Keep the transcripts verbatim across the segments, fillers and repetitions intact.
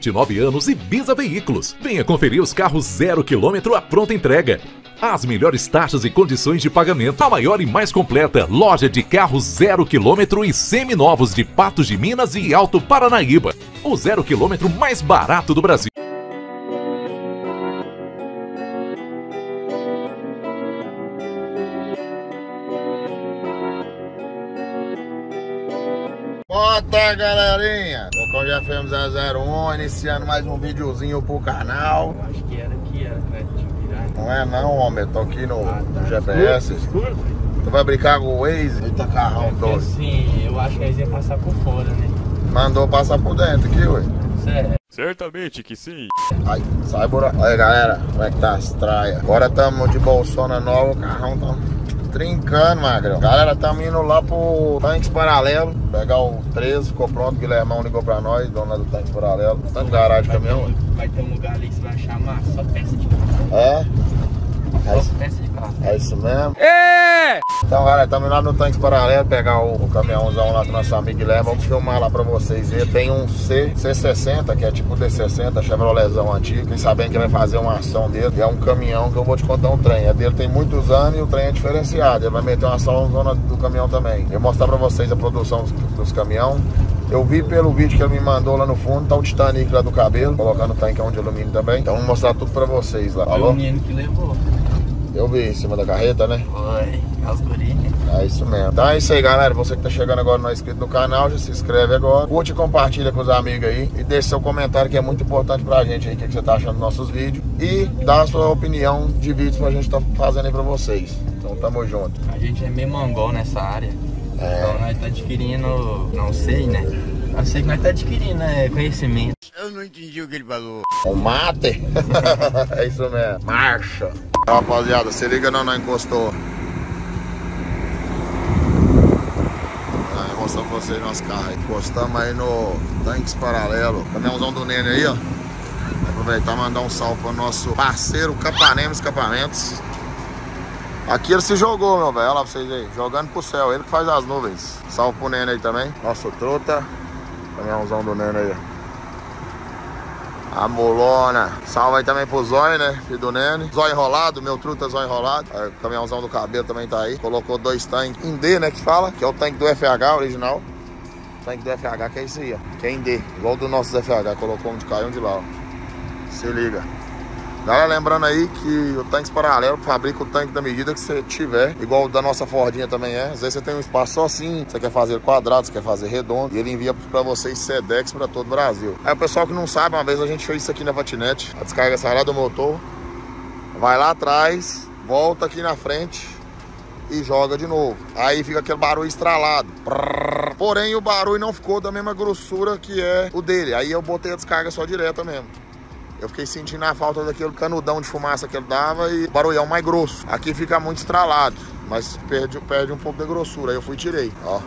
vinte e nove anos e Bisa Veículos. Venha conferir os carros zero quilômetro à pronta entrega. As melhores taxas e condições de pagamento. A maior e mais completa loja de carros zero quilômetro e seminovos de Patos de Minas e Alto Paranaíba. O zero quilômetro mais barato do Brasil. Boa tarde, galerinha. Tô com o G F M zero zero um, iniciando mais um videozinho pro canal. Eu acho que era aqui, era pra te virar. Não é não, homem, eu tô aqui no, Ah, tá. no G P S. Escuro, escuro. Tu vai brincar com o Waze? Eita, carrão doido. Assim, eu acho que eles iam passar por fora, né? Mandou passar por dentro aqui, ué. Sério. Certamente que sim. Ai, sai, bora. Aí, galera, como é que tá as traias? Agora tamo de bolsona nova, o carrão tá trincando, magrão. Galera, tamo indo lá pro Tanques Paralelo, pegar o treze, ficou pronto, o Guilhermão ligou pra nós, dono lá do Tanques Paralelo. Tá no garagem de caminhão, ué. Vai ter um lugar ali que você vai achar massa, só peça de carro. É? É Só peça de carro. É isso mesmo? É! Então, galera, estamos lá no Tanques Paralelo, pegar o, o caminhãozão lá do nosso amigo Guilherme. Vamos filmar lá pra vocês verem. Tem um C, C sessenta, que é tipo D sessenta, Chevroletzão antigo. Quem sabendo que vai fazer uma ação dele. É um caminhão que eu vou te contar um trem. É dele tem muitos anos e o trem é diferenciado. Ele vai meter uma ação na zona do caminhão também. Eu vou mostrar pra vocês a produção dos, dos caminhões. Eu vi pelo vídeo que ele me mandou lá no fundo, tá o Titanic lá do cabelo, colocando o tancão de alumínio também. Então vou mostrar tudo pra vocês lá. Foi Alô? o menino que levou. Eu vi em cima da carreta, né? Foi, as gurias. É isso mesmo. Então é isso aí, galera. Você que tá chegando agora não é inscrito no canal, já se inscreve agora. Curte e compartilha com os amigos aí. E deixe seu comentário, que é muito importante pra gente aí, o que, que você tá achando dos nossos vídeos. E dá a sua opinião de vídeos pra gente tá fazendo aí pra vocês. Então tamo junto. A gente é meio mongol nessa área. É. Então nós tá adquirindo, não sei, né? Eu sei que nós tá adquirindo, né, conhecimento. Eu não entendi o que ele falou. O mate? É isso mesmo. Marcha. Rapaziada, se liga não, não encostou. Vou mostrar pra vocês nosso carro. Encostamos aí no Tanques Paralelo. Caminhãozão do Nene aí, ó. Vou aproveitar e mandar um salve pro nosso parceiro Capanema Escapamentos. Aqui ele se jogou, meu velho. Olha lá pra vocês aí. Jogando pro céu. Ele que faz as nuvens. Salve pro Nene aí também. Nosso truta. Caminhãozão do Nene aí, ó. A molona. Salve aí também pro Zóio, né? Filho do Nene. Zóio enrolado, meu truta Zóio enrolado. Aí, o caminhãozão do cabelo também tá aí. Colocou dois tanques em D, né? Que fala. Que é o tanque do F H original. O tanque do F H que é isso aí, ó. Que é em D. Igual do nosso F H. Colocou um de cá e um de lá, ó. Se liga. Galera, lembrando aí que o Tanques Paralelo fabrica o tanque da medida que você tiver, igual o da nossa Fordinha também é. Às vezes você tem um espaço só assim, você quer fazer quadrado, você quer fazer redondo, e ele envia pra vocês Sedex pra todo o Brasil. Aí o pessoal que não sabe, uma vez a gente fez isso aqui na patinete, a descarga sai lá do motor, vai lá atrás, volta aqui na frente e joga de novo. Aí fica aquele barulho estralado. Porém o barulho não ficou da mesma grossura que é o dele. Aí eu botei a descarga só direta mesmo. Eu fiquei sentindo a falta daquele canudão de fumaça que ele dava e o barulhão mais grosso. Aqui fica muito estralado, mas perde, perde um pouco da grossura. Aí eu fui e tirei, ó.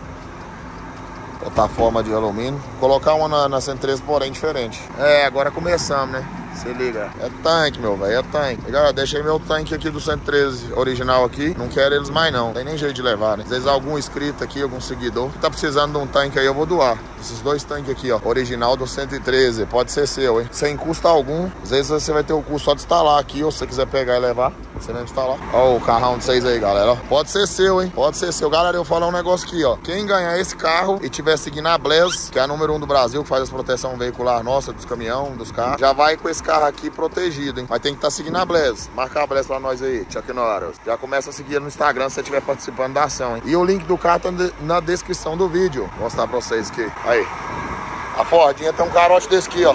Plataforma de alumínio. Colocar uma na, na cento e treze, porém diferente. É, agora começamos, né? Se liga. É tanque, meu velho, é tanque. E, galera, deixei meu tanque aqui do cento e treze original aqui. Não quero eles mais não. Tem nem jeito de levar, né? Às vezes algum inscrito aqui, algum seguidor que tá precisando de um tanque aí, eu vou doar. Esses dois tanques aqui, ó. Original do cento e treze. Pode ser seu, hein? Sem custo algum. Às vezes você vai ter o custo só de instalar aqui. Ou se você quiser pegar e levar, você mesmo instalar. Ó o carrão de vocês aí, galera. Ó. Pode ser seu, hein? Pode ser seu. Galera, eu vou falar um negócio aqui, ó. Quem ganhar esse carro e tiver seguindo a Blaze, que é a número um do Brasil, que faz a proteção veicular nossa, dos caminhões, dos carros, já vai com esse carro aqui protegido, hein? Mas tem que estar tá seguindo a Blaze. Marca a Blaze pra nós aí, Chuck Norris. Já começa a seguir no Instagram se você estiver participando da ação, hein? E o link do carro tá na descrição do vídeo. Vou mostrar pra vocês aqui. Aí. A Fordinha tem um carote desse aqui, ó.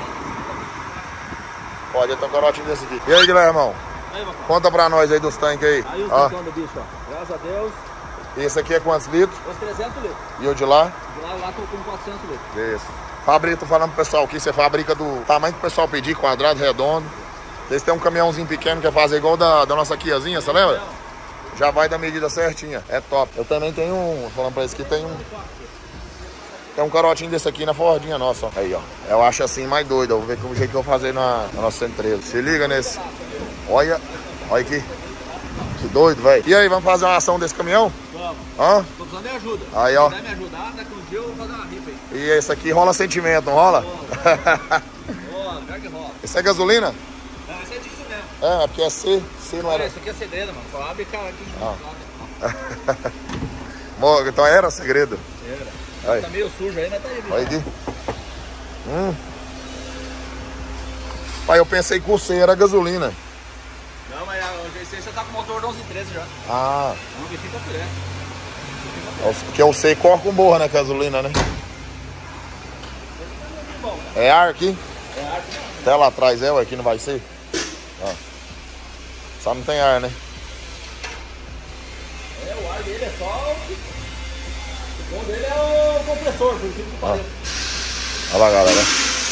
Fordinha tem um carotinho desse aqui. E aí, Guilhermão? Aí, conta pra nós aí dos tanques aí. Aí os ó. tancão do bicho, ó. Graças a Deus. Esse aqui é quantos litros? Os trezentos litros. E o de lá? De lá, lá tô com quatrocentos litros. Isso. Fabrica, tô falando pro pessoal aqui, você fabrica do tamanho que o pessoal pedir, quadrado, redondo. Vocês têm um caminhãozinho pequeno que quer fazer igual da, da nossa Kiazinha, você lembra? Já vai da medida certinha. É top. Eu também tenho um, falando pra eles que tem um... Tem um carotinho desse aqui na Fordinha nossa, ó. Aí, ó. Eu acho assim mais doido. Eu vou ver como jeito que eu vou fazer na, na nossa cento e treze. Se liga nesse. Olha. Olha aqui. Que doido, velho. E aí, vamos fazer uma ação desse caminhão? Vamos. Hã? Tô precisando de ajuda. Aí, ó. Se quiser me ajudar, daqui um dia eu vou fazer uma rifa aí. E esse aqui rola sentimento, não rola? que rola. Esse é gasolina? Não, esse é diesel mesmo. É, porque é C. C não era. Olha, isso aqui é segredo, mano. Só abre cara aqui. Ah. Mo- então era segredo. Era. Aí. Tá meio sujo aí, mas tá aí. Olha aqui. Hum. Pai, eu pensei que o C era gasolina. Não, mas o G seis já tá com motor onze e treze já. Ah. Não, o G seis tá filé. Porque o C corre com borra, né? Gasolina, né? É ar aqui? É ar. Até lá atrás é, ué, aqui não vai ser? Ó. Só não tem ar, né? É, o ar dele é só o... O bom dele é o compressor, por que Ó. Olha lá, galera.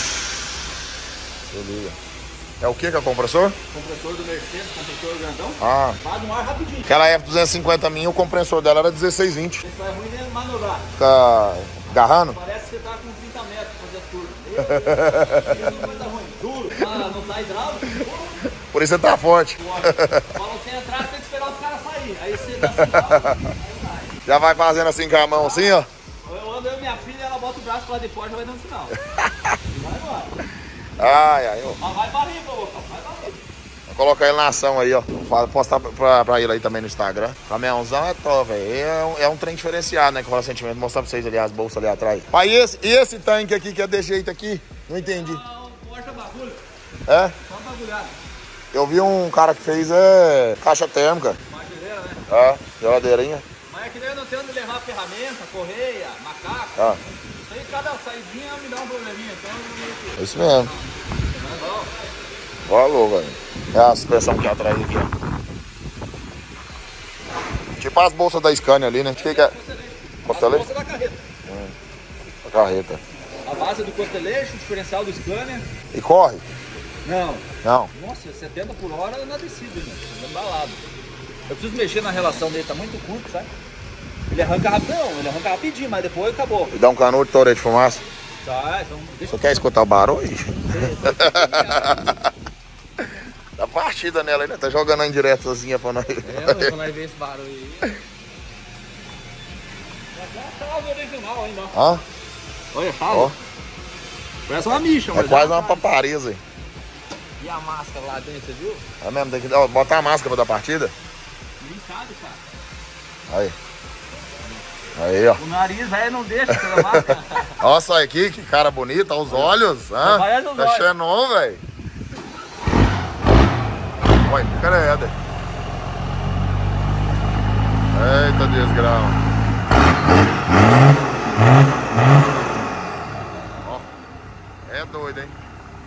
Se liga. É o que que é o compressor? compressor do Mercedes, compressor grandão. Ah. Faz um ar rapidinho. Aquela F duzentos e cinquenta minha, o compressor dela era dezesseis vinte. Isso é ruim de manobrar. Fica agarrando? Parece que você tá com trinta metros pra fazer as curvas. Isso não vai dar ruim. Duro. Ah, não tá hidráulico. Duro. Por isso você tá forte. Pra você entrar, você tem que esperar os caras saírem. Aí você dá sinal, aí vai. Já vai fazendo assim com a mão, assim, ó. Eu ando eu e minha filha, ela bota o braço pra lá de fora e já vai dando sinal. E vai embora. Ai, ai, ó. Mas vai pra riba, louco. Vai pra riba. Vou colocar ele na ação aí, ó. Vou postar pra, pra ele aí também no Instagram. Caminhãozão é top, velho. É, um, é um trem diferenciado, né? Que eu falo recentemente. Vou mostrar pra vocês ali as bolsas ali atrás. Pai, e esse, e esse tanque aqui que é desse jeito aqui? Não entendi. Ah, o Porsche é bagulho. É? Só bagulhado. Eu vi um cara que fez é, caixa térmica. Uma geleira, né? É, geladeirinha. Mas é que nem eu não tenho onde levar ferramenta, correia, macaco. Ah. Isso aí, cada saidinha me dá um probleminha. Então eu meio que... É isso mesmo. Mas, ó, Falou, velho. É a suspensão que atrás aqui, ó. Tipo as bolsas da Scania ali, né? O que que é? a Costelete? bolsa da carreta. A carreta. A base do costelete, o diferencial do Scania. E corre? Não. Não. Nossa, setenta por hora na descida, né? Embalado. Eu preciso mexer na relação dele, tá muito curto, sabe? Ele arranca rapidão, ele arranca rapidinho, mas depois acabou. E dá um canudo de torre de fumaça. Tá, então deixa Você quer escutar o barulho? Dá partida nela ainda, tá jogando a indiretazinha pra nós. É, eu vou lá ver esse barulho aí. É a chave original ainda, ó. Hã? Olha a chave. Ó, Parece uma micha, é mas quase é uma papareza aí. E a máscara lá dentro, você viu? É mesmo, tem que ó, botar a máscara pra dar partida. Nem sabe, cara. Aí. Aí, ó. O nariz, velho, não deixa pela máscara. Nossa, olha aqui, que cara bonita, os olhos. Hã? Vai nos Tá olhos. xenon, velho. Olha, credo. Eita desgrama. Ó, é doido, hein?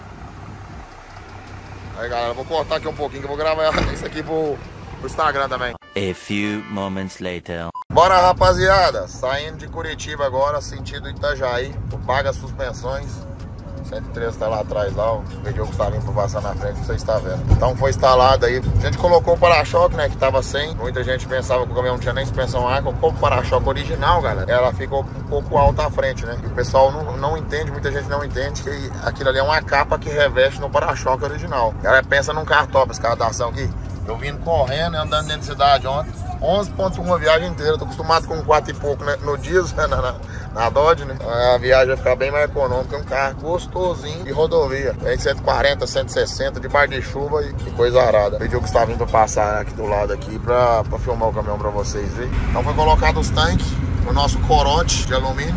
Aí, galera, vou cortar aqui um pouquinho que eu vou gravar isso aqui pro, pro Instagram também. A few moments later. Bora, rapaziada, saindo de Curitiba agora, sentido Itajaí, o Paga Suspensões. cento e três tá lá atrás, lá, o vídeo que está vindo pra passar na frente, você está vendo. Então foi instalado aí, a gente colocou o para-choque, né, que tava sem. Muita gente pensava que o caminhão não tinha nem suspensão ar, colocou o para-choque original, galera. Ela ficou um pouco alta à frente, né. E o pessoal não, não entende, muita gente não entende que aquilo ali é uma capa que reveste no para-choque original. Ela pensa num carro top, esse carro da ação aqui. Eu vindo correndo, andando dentro da cidade ontem, onze ponto um a viagem inteira. Tô acostumado com quatro e pouco, né, no diesel, na, na, na Dodge, né? A viagem vai ficar bem mais econômica. É um carro gostosinho de rodovia. Vem cento e quarenta, cento e sessenta, de bar de chuva e, e coisa arada. Pediu que está vindo pra passar aqui do lado aqui pra, pra filmar o caminhão pra vocês, viu? Então foi colocado os tanques, o nosso corote de alumínio.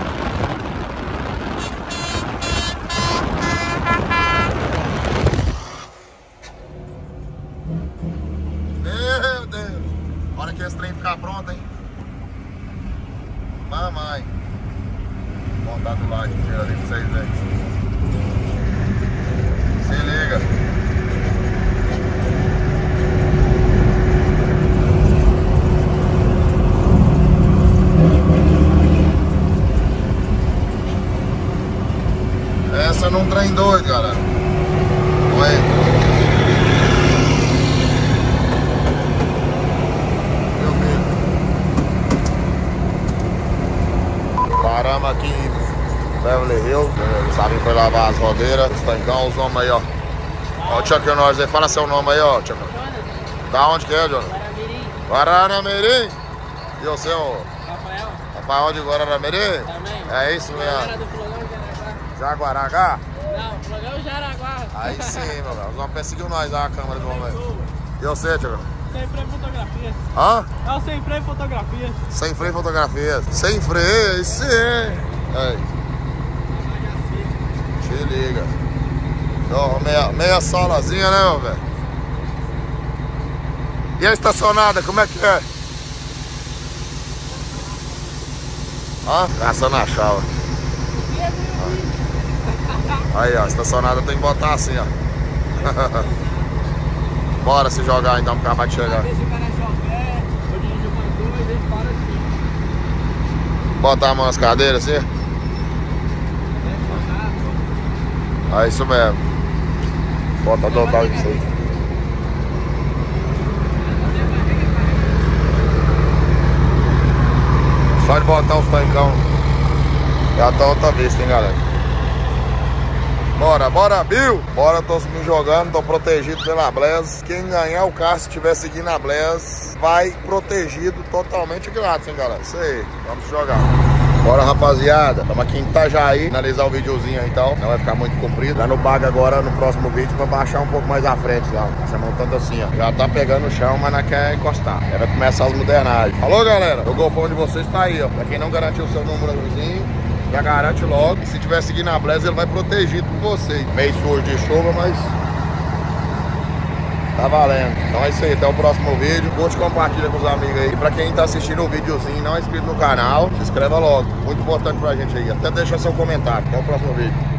Meu Deus! A hora que esse trem ficar pronto, hein? Mamãe! Vou montar do lado inteiro ali pra vocês verem. Se liga! Essa não trem doido, galera. Olha aí. Paramos aqui em Beverly Hills, sabe, foi lavar as rodeiras, os tancão, os homens aí, ó. Ó o Chuck Norris aí, fala seu nome aí, ó, Chuck. Da onde que é, Jonas? Guararamirim. E o seu? Rafael, Rafael de Guararamirim? também. É isso mesmo. do Flogão de Aracá. Jaguaracá? Não, Flogão do Jaraguá. Aí sim, meu velho. Os homens perseguiu nós lá, a câmera do homem. E você, Tiago? Sem freio fotografias. Hã? É o sem freio fotografias. Sem freio fotografias. Sem freio, sim. Aí. Te liga. Ó, meia, meia solazinha, né, meu velho? E a estacionada, como é que é? Hã? Caçando a chave. Aí, ó, estacionada tem que botar assim, ó. Bora se jogar então, pro carro vai chegar. Botar a mão nas cadeiras assim. É isso mesmo. Bota total isso aí. Só de botar os tancão. Já tá outra vista, hein, galera. Bora, bora, Bill! Bora, tô me jogando, tô protegido pela Bless. Quem ganhar o carro, se estiver seguindo a Bless, vai protegido totalmente grátis, hein, galera? Isso aí, vamos jogar. Bora, rapaziada, estamos aqui em Itajaí, finalizar o videozinho aí, então, não vai ficar muito comprido. Lá no bag agora, no próximo vídeo, pra baixar um pouco mais à frente lá, chamando tanto assim, ó. Já tá pegando o chão, mas não quer encostar. Aí vai começar as modernagens. Falou, galera? O golfão de vocês tá aí, ó. Pra quem não garantiu o seu númerozinho, já garante logo. E se tiver seguindo a Bless, ele vai protegido por vocês. Meio sujo de chuva, mas tá valendo. Então é isso aí, até o próximo vídeo. Curte e compartilha com os amigos aí. E pra quem tá assistindo o videozinho e não é inscrito no canal, se inscreva logo. Muito importante pra gente aí. Até deixar seu comentário. Até o próximo vídeo.